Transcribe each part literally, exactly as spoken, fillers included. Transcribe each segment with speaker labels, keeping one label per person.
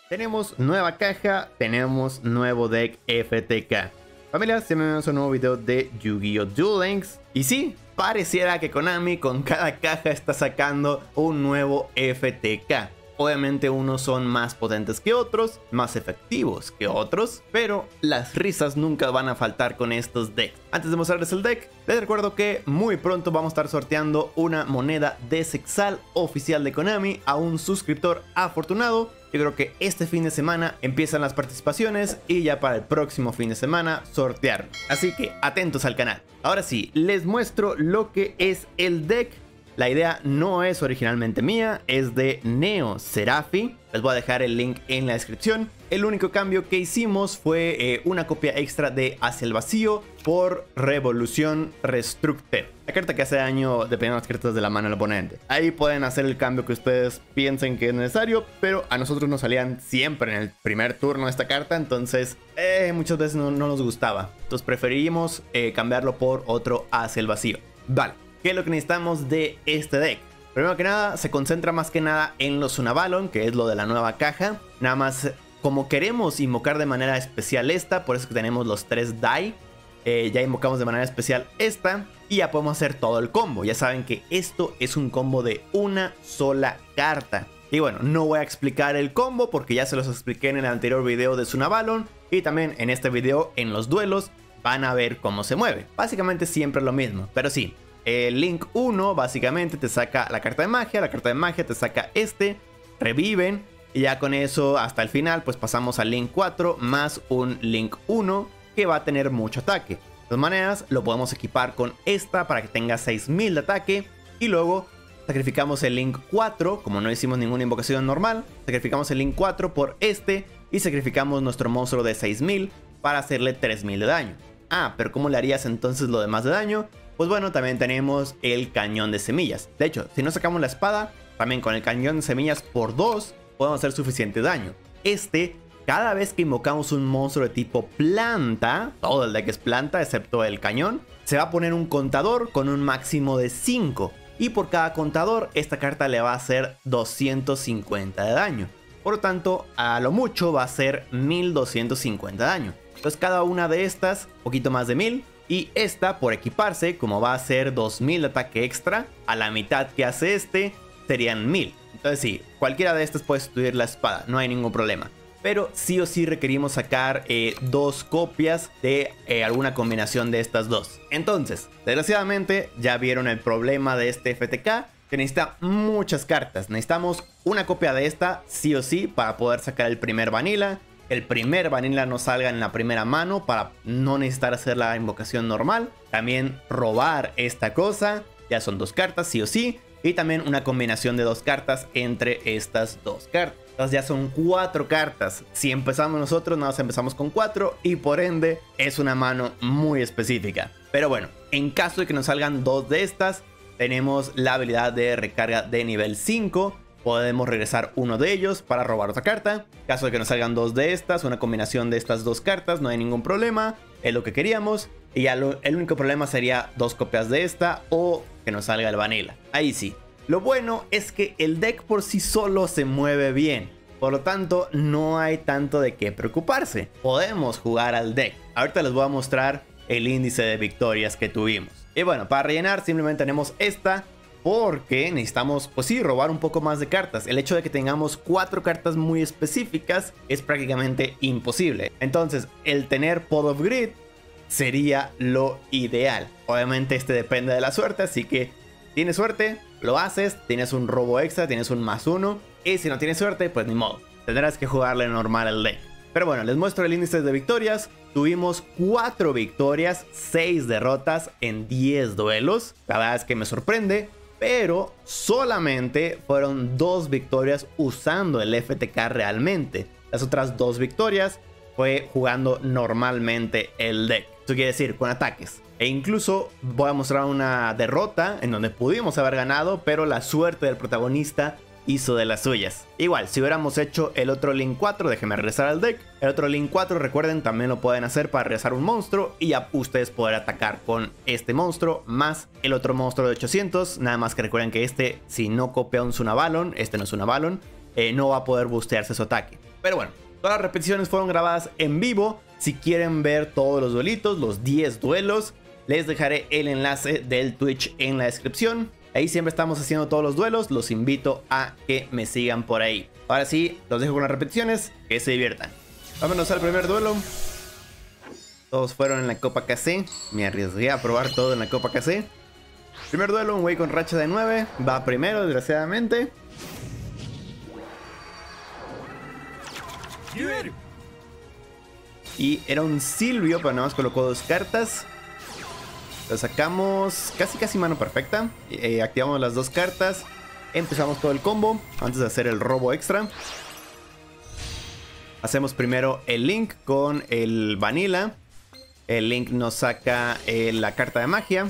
Speaker 1: Tenemos nueva caja, tenemos nuevo deck F T K. Familia, bienvenidos a un nuevo video de Yu-Gi-Oh! Duel Links. Y sí, pareciera que Konami con cada caja está sacando un nuevo F T K. Obviamente unos son más potentes que otros, más efectivos que otros, pero las risas nunca van a faltar con estos decks. Antes de mostrarles el deck, les recuerdo que muy pronto vamos a estar sorteando una moneda de Zexal oficial de Konami a un suscriptor afortunado. Yo creo que este fin de semana empiezan las participaciones y ya para el próximo fin de semana sortear. Así que atentos al canal. Ahora sí, les muestro lo que es el deck. La idea no es originalmente mía, es de Neo Serafi. Les voy a dejar el link en la descripción. El único cambio que hicimos fue eh, una copia extra de Hacia el Vacío por Revolución Restructed. La carta que hace daño dependiendo de las cartas de la mano del oponente. Ahí pueden hacer el cambio que ustedes piensen que es necesario, pero a nosotros nos salían siempre en el primer turno esta carta, entonces eh, muchas veces no, no nos gustaba. Entonces preferimos eh, cambiarlo por otro Hacia el Vacío. Vale. ¿Qué es lo que necesitamos de este deck? Primero que nada, se concentra más que nada en los Sunavalon, que es lo de la nueva caja. Nada más, como queremos invocar de manera especial esta, por eso que tenemos los tres Dai. Eh, ya invocamos de manera especial esta y ya podemos hacer todo el combo. Ya saben que esto es un combo de una sola carta. Y bueno, no voy a explicar el combo porque ya se los expliqué en el anterior video de Sunavalon. Y también en este video, en los duelos, van a ver cómo se mueve. Básicamente siempre lo mismo, pero sí. El Link uno básicamente te saca la carta de magia, la carta de magia te saca este, reviven y ya con eso hasta el final pues pasamos al Link cuatro más un Link uno que va a tener mucho ataque. De todas maneras lo podemos equipar con esta para que tenga seis mil de ataque y luego sacrificamos el Link cuatro, como no hicimos ninguna invocación normal, sacrificamos el Link cuatro por este y sacrificamos nuestro monstruo de seis mil para hacerle tres mil de daño. Ah, pero ¿cómo le harías entonces lo demás de daño? Pues bueno, también tenemos el cañón de semillas. De hecho, si no sacamos la espada, también con el cañón de semillas por dos podemos hacer suficiente daño. Este, cada vez que invocamos un monstruo de tipo planta, todo el deck es planta excepto el cañón, se va a poner un contador con un máximo de cinco. Y por cada contador, esta carta le va a hacer doscientos cincuenta de daño. Por lo tanto, a lo mucho va a ser mil doscientos cincuenta de daño. Entonces cada una de estas, poquito más de mil. Y esta, por equiparse, como va a ser dos mil de ataque extra, a la mitad que hace este, serían mil. Entonces sí, cualquiera de estas puede sustituir la espada, no hay ningún problema. Pero sí o sí requerimos sacar eh, dos copias de eh, alguna combinación de estas dos. Entonces, desgraciadamente, ya vieron el problema de este F T K, que necesita muchas cartas. Necesitamos una copia de esta, sí o sí, para poder sacar el primer Vanilla. El primer Vanilla no salga en la primera mano para no necesitar hacer la invocación normal. También robar esta cosa. Ya son dos cartas, sí o sí. Y también una combinación de dos cartas entre estas dos cartas. Entonces ya son cuatro cartas. Si empezamos nosotros, nada más empezamos con cuatro. Y por ende es una mano muy específica. Pero bueno, en caso de que nos salgan dos de estas, tenemos la habilidad de recarga de nivel cinco. Podemos regresar uno de ellos para robar otra carta. En caso de que nos salgan dos de estas, una combinación de estas dos cartas, no hay ningún problema. Es lo que queríamos. Y ya lo, el único problema sería dos copias de esta o que nos salga el Vanilla. Ahí sí. Lo bueno es que el deck por sí solo se mueve bien. Por lo tanto, no hay tanto de qué preocuparse. Podemos jugar al deck. Ahorita les voy a mostrar el índice de victorias que tuvimos. Y bueno, para rellenar simplemente tenemos esta. Porque necesitamos, pues sí, robar un poco más de cartas. El hecho de que tengamos cuatro cartas muy específicas es prácticamente imposible. Entonces, el tener Pod of Greed sería lo ideal. Obviamente este depende de la suerte, así que tienes suerte, lo haces, tienes un robo extra, tienes un más uno. Y si no tienes suerte, pues ni modo. Tendrás que jugarle normal al deck. Pero bueno, les muestro el índice de victorias. Tuvimos cuatro victorias, seis derrotas en diez duelos. La verdad es que me sorprende. Pero solamente fueron dos victorias usando el F T K realmente. Las otras dos victorias fue jugando normalmente el deck. Esto quiere decir con ataques. E incluso voy a mostrar una derrota en donde pudimos haber ganado, pero la suerte del protagonista hizo de las suyas. Igual, si hubiéramos hecho el otro Link cuatro, déjenme regresar al deck. El otro Link cuatro, recuerden, también lo pueden hacer para regresar un monstruo y ya ustedes poder atacar con este monstruo más el otro monstruo de ochocientos. Nada más que recuerden que este, si no copia un Sunavalon, este no es Sunavalon, eh, no va a poder boostearse su ataque. Pero bueno, todas las repeticiones fueron grabadas en vivo. Si quieren ver todos los duelitos, los diez duelos, les dejaré el enlace del Twitch en la descripción. Ahí siempre estamos haciendo todos los duelos. Los invito a que me sigan por ahí. Ahora sí, los dejo con las repeticiones. Que se diviertan. Vámonos al primer duelo. Todos fueron en la Copa K C. Me arriesgué a probar todo en la Copa K C. Primer duelo, un güey con racha de nueve. Va primero, desgraciadamente. Y era un Silvio, pero nada más colocó dos cartas. Lo sacamos casi casi mano perfecta. eh, Activamos las dos cartas. Empezamos todo el combo antes de hacer el robo extra. Hacemos primero el Link con el Vanilla. El Link nos saca eh, la carta de magia.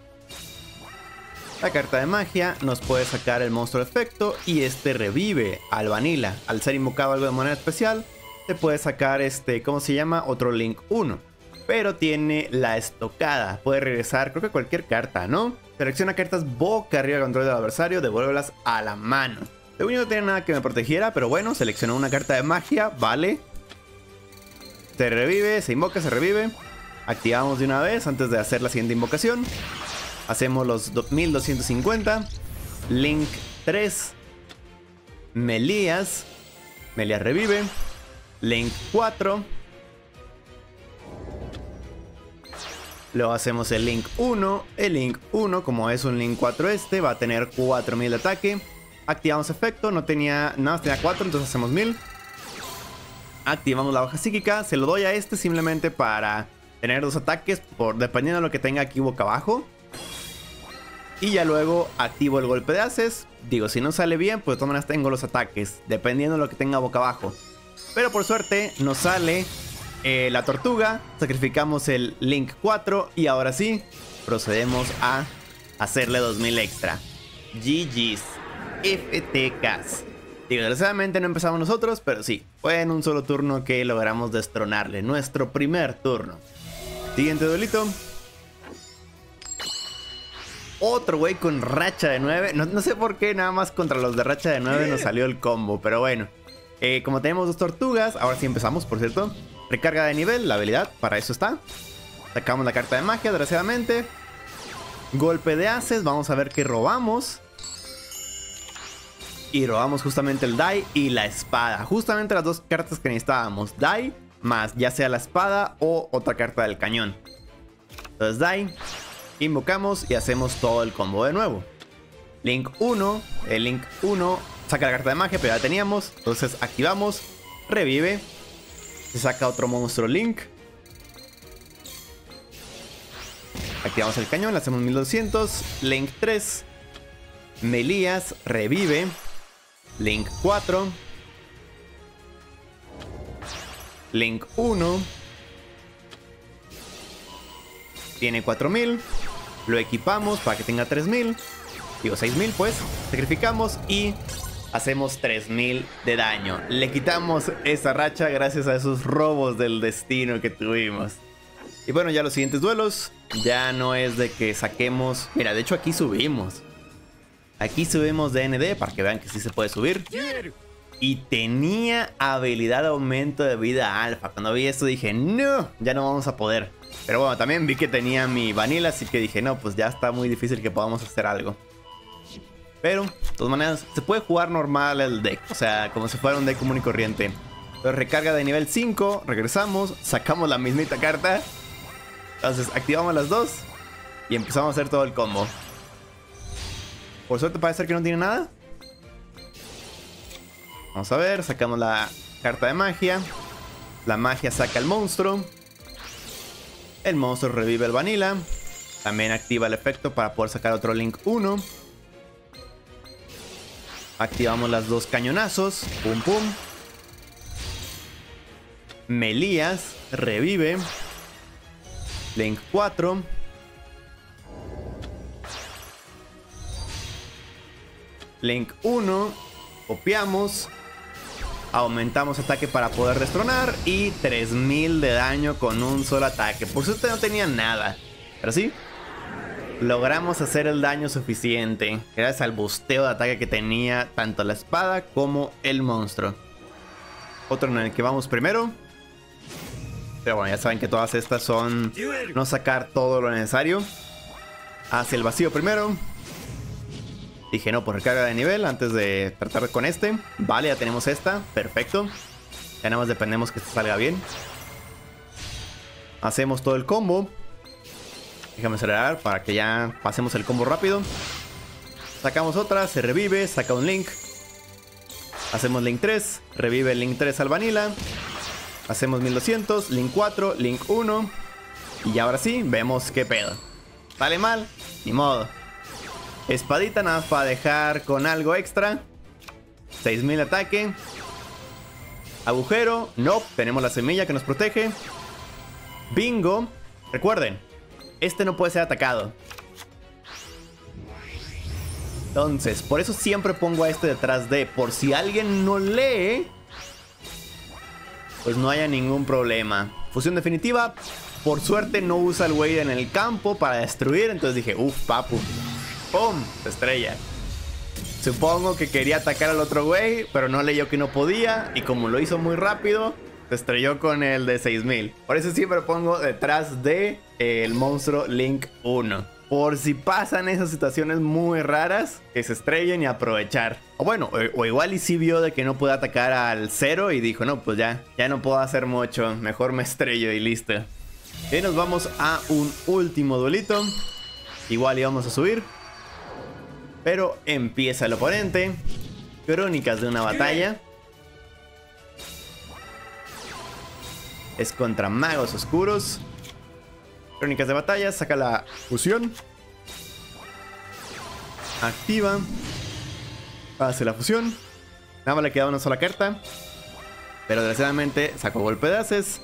Speaker 1: La carta de magia nos puede sacar el monstruo de efecto. Y este revive al Vanilla. Al ser invocado algo de manera especial, te puede sacar este, ¿cómo se llama? Otro Link uno. Pero tiene la estocada. Puede regresar, creo que cualquier carta, ¿no? Selecciona cartas boca arriba del control del adversario. Devuélvelas a la mano. Según yo no tenía nada que me protegiera, pero bueno, seleccionó una carta de magia, vale. Se revive, se invoca, se revive. Activamos de una vez antes de hacer la siguiente invocación. Hacemos los mil doscientos cincuenta. Link tres. Melías. Melías revive. Link cuatro. Luego hacemos el Link uno. El Link uno, como es un Link cuatro este, va a tener cuatro mil de ataque. Activamos efecto, no tenía nada, tenía cuatro, entonces hacemos mil. Activamos la hoja psíquica, se lo doy a este simplemente para tener dos ataques, por, dependiendo de lo que tenga aquí boca abajo. Y ya luego activo el golpe de haces. Digo, si no sale bien, pues de todas maneras tengo los ataques, dependiendo de lo que tenga boca abajo. Pero por suerte nos sale eh, la tortuga, sacrificamos el Link cuatro y ahora sí, procedemos a hacerle dos mil extra. G G's. F T Ks. Digo, desgraciadamente no empezamos nosotros, pero sí, fue en un solo turno que logramos destronarle. Nuestro primer turno. Siguiente duelito. Otro güey con racha de nueve. No, no sé por qué nada más contra los de racha de nueve nos salió el combo, pero bueno. Eh, como tenemos dos tortugas, ahora sí empezamos, por cierto. Recarga de nivel, la habilidad, para eso está. Sacamos la carta de magia, desgraciadamente. Golpe de haces, vamos a ver qué robamos. Y robamos justamente el die y la espada. Justamente las dos cartas que necesitábamos. Die más ya sea la espada o otra carta del cañón. Entonces die, invocamos y hacemos todo el combo de nuevo. Link uno, el Link uno saca la carta de magia, pero ya teníamos. Entonces activamos, revive. Se saca otro monstruo Link. Activamos el cañón, le hacemos mil doscientos. Link tres. Melías, revive. Link cuatro. Link uno. Tiene cuatro mil. Lo equipamos para que tenga tres mil. Digo seis mil pues. Sacrificamos y hacemos tres mil de daño. Le quitamos esa racha gracias a esos robos del destino que tuvimos. Y bueno, ya los siguientes duelos. Ya no es de que saquemos... Mira, de hecho aquí subimos. Aquí subimos D N D para que vean que sí se puede subir. Y tenía habilidad de aumento de vida alfa. Cuando vi esto dije, no, ya no vamos a poder. Pero bueno, también vi que tenía mi vanilla, así que dije, no, pues ya está muy difícil que podamos hacer algo. Pero, de todas maneras, se puede jugar normal el deck. O sea, como si fuera un deck común y corriente. Entonces recarga de nivel cinco, regresamos, sacamos la mismita carta. Entonces activamos las dos y empezamos a hacer todo el combo. Por suerte parece ser que no tiene nada. Vamos a ver, sacamos la carta de magia. La magia saca el monstruo. El monstruo revive el vanilla. También activa el efecto para poder sacar otro Link uno. Activamos las dos cañonazos. Pum pum. Melías revive. Link cuatro. Link uno. Copiamos. Aumentamos ataque para poder destronar. Y tres mil de daño con un solo ataque. Por suerte no tenía nada. Pero sí. logramos hacer el daño suficiente gracias al busteo de ataque que tenía tanto la espada como el monstruo. Otro en el que vamos primero. Pero bueno, ya saben que todas estas son no sacar todo lo necesario. Hacia el vacío primero. Dije no, por recarga de nivel antes de tratar con este. Vale, ya tenemos esta, perfecto. Ya nada más dependemos que esto salga bien. Hacemos todo el combo. Déjame acelerar para que ya pasemos el combo rápido. Sacamos otra, se revive, saca un Link. Hacemos Link tres, revive el Link tres al Vanilla. Hacemos mil doscientos, Link cuatro, Link uno. Y ahora sí, vemos qué pedo. Sale mal, ni modo. Espadita nada más para dejar con algo extra. seis mil ataque. Agujero, no, tenemos la semilla que nos protege. Bingo. Recuerden, este no puede ser atacado. Entonces, por eso siempre pongo a este detrás de, por si alguien no lee, pues no haya ningún problema. Fusión definitiva. Por suerte no usa el güey en el campo para destruir. Entonces dije, uff, papu. ¡Pum! Se estrella. Supongo que quería atacar al otro güey, pero no leyó que no podía. Y como lo hizo muy rápido, se estrelló con el de seis mil. Por eso siempre pongo detrás de eh, el monstruo Link uno. Por si pasan esas situaciones muy raras, que se estrellen y aprovechar. O bueno, o, o igual y sí vio de que no puede atacar al cero y dijo, no, pues ya, ya no puedo hacer mucho. Mejor me estrello y listo. Y nos vamos a un último duelito. Igual íbamos a subir. Pero empieza el oponente. Crónicas de una batalla. Es contra magos oscuros. Crónicas de batalla, saca la fusión. Activa. Hace la fusión. Nada más le queda una sola carta. Pero desgraciadamente sacó golpe de haces.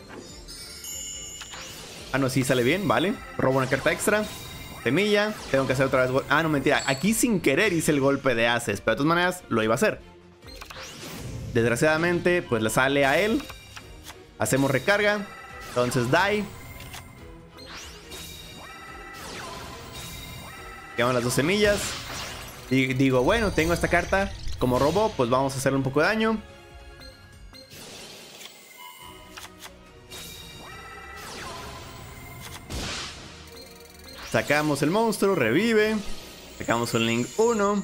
Speaker 1: Ah, no, sí sale bien, vale. Robo una carta extra. Semilla. Tengo que hacer otra vez. Ah, no, mentira. Aquí sin querer hice el golpe de haces. Pero de todas maneras lo iba a hacer. Desgraciadamente, pues le sale a él. Hacemos recarga. Entonces die. Quedan las dos semillas. Y digo, bueno, tengo esta carta. Como robó, pues vamos a hacerle un poco de daño. Sacamos el monstruo, revive. Sacamos un Link uno.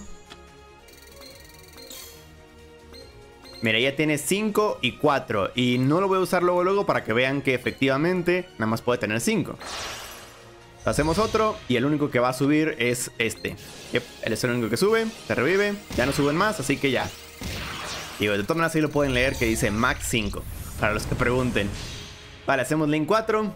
Speaker 1: Mira, ya tiene cinco y cuatro. Y no lo voy a usar luego luego para que vean que efectivamente nada más puede tener cinco. Hacemos otro y el único que va a subir es este. Yep, él es el único que sube, se revive. Ya no suben más, así que ya. Digo, de todas maneras ahí lo pueden leer que dice Max cinco. Para los que pregunten. Vale, hacemos Link cuatro.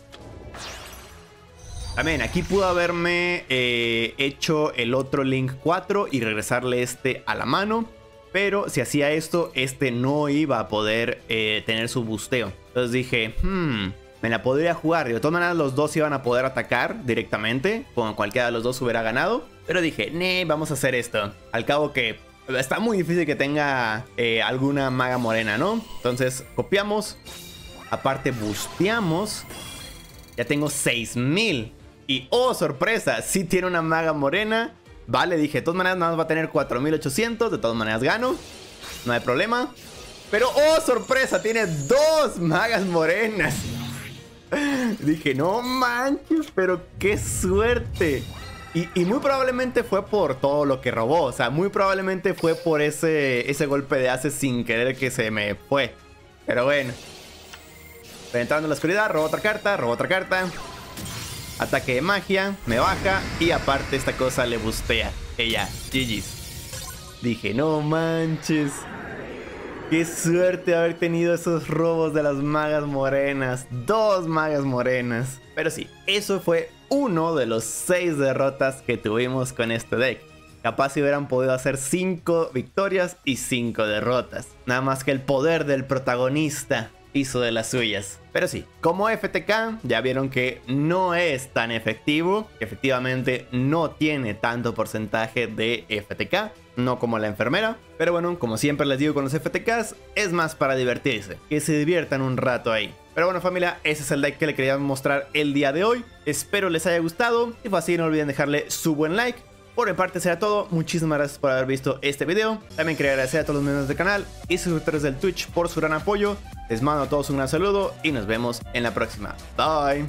Speaker 1: También aquí pudo haberme eh, hecho el otro Link cuatro y regresarle este a la mano. Pero si hacía esto, este no iba a poder eh, tener su busteo. Entonces dije, hmm... me la podría jugar. De todas maneras los dos iban a poder atacar directamente. Como cualquiera de los dos hubiera ganado. Pero dije, nee, vamos a hacer esto. Al cabo que está muy difícil que tenga eh, alguna maga morena, ¿no? Entonces copiamos. Aparte busteamos. Ya tengo seis mil. Y oh, sorpresa, sí tiene una maga morena. Vale, dije, de todas maneras nada más va a tener cuatro mil ochocientos. De todas maneras gano. No hay problema. Pero oh, sorpresa, tiene dos magas morenas. Dije, no manches, pero qué suerte. Y, y muy probablemente fue por todo lo que robó. O sea, muy probablemente fue por ese, ese golpe de haces sin querer que se me fue. Pero bueno. Penetrando en la oscuridad, robo otra carta, robo otra carta. Ataque de magia, me baja. Y aparte esta cosa le bustea. Ella, G G's. Dije, no manches. Qué suerte haber tenido esos robos de las magas morenas. Dos magas morenas. Pero sí, eso fue uno de los seis derrotas que tuvimos con este deck. Capaz si hubieran podido hacer cinco victorias y cinco derrotas. Nada más que el poder del protagonista hizo de las suyas. Pero sí, como F T K ya vieron que no es tan efectivo, que efectivamente no tiene tanto porcentaje de F T K, no como la enfermera. Pero bueno, como siempre les digo con los F T Ks, es más para divertirse, que se diviertan un rato ahí. Pero bueno familia, ese es el deck que le quería mostrar el día de hoy. Espero les haya gustado. Si fue así, no olviden dejarle su buen like. Por mi parte será todo, muchísimas gracias por haber visto este video. También quería agradecer a todos los miembros del canal y suscriptores del Twitch por su gran apoyo. Les mando a todos un gran saludo y nos vemos en la próxima. Bye.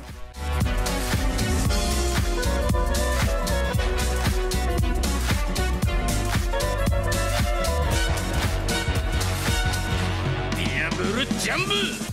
Speaker 2: Jumbo!